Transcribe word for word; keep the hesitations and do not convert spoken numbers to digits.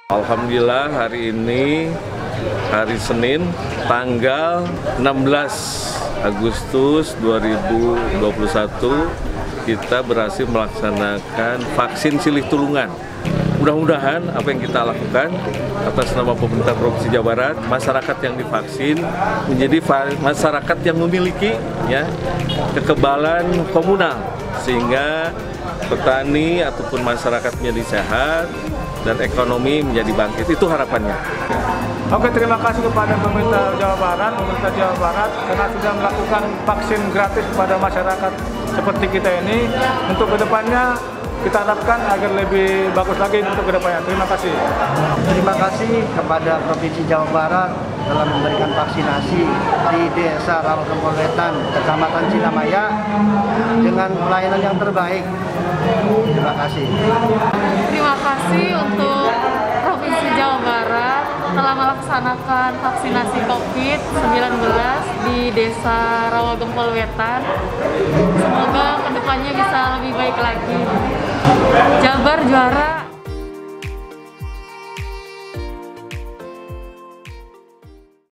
Alhamdulillah hari ini hari Senin tanggal enam belas Agustus dua ribu dua puluh satu kita berhasil melaksanakan vaksin silih tulungan. Mudah-mudahan apa yang kita lakukan atas nama pemerintah Provinsi Jawa Barat, masyarakat yang divaksin menjadi masyarakat yang memiliki ya kekebalan komunal sehingga petani ataupun masyarakat menjadi sehat dan ekonomi menjadi bangkit. Itu harapannya. Oke, terima kasih kepada pemerintah Jawa Barat, pemerintah Jawa Barat karena sudah melakukan vaksin gratis kepada masyarakat seperti kita ini. Untuk kedepannya kita harapkan agar lebih bagus lagi untuk kedepannya. Terima kasih. Terima kasih kepada Provinsi Jawa Barat telah memberikan vaksinasi di Desa Rawagempol Wetan, Kecamatan Cinamaya dengan pelayanan yang terbaik. Terima kasih. Terima kasih untuk Provinsi Jawa Barat telah melaksanakan vaksinasi COVID sembilan belas di Desa Rawagempol Wetan. Semoga kedepannya bisa lebih baik lagi. Jabar juara.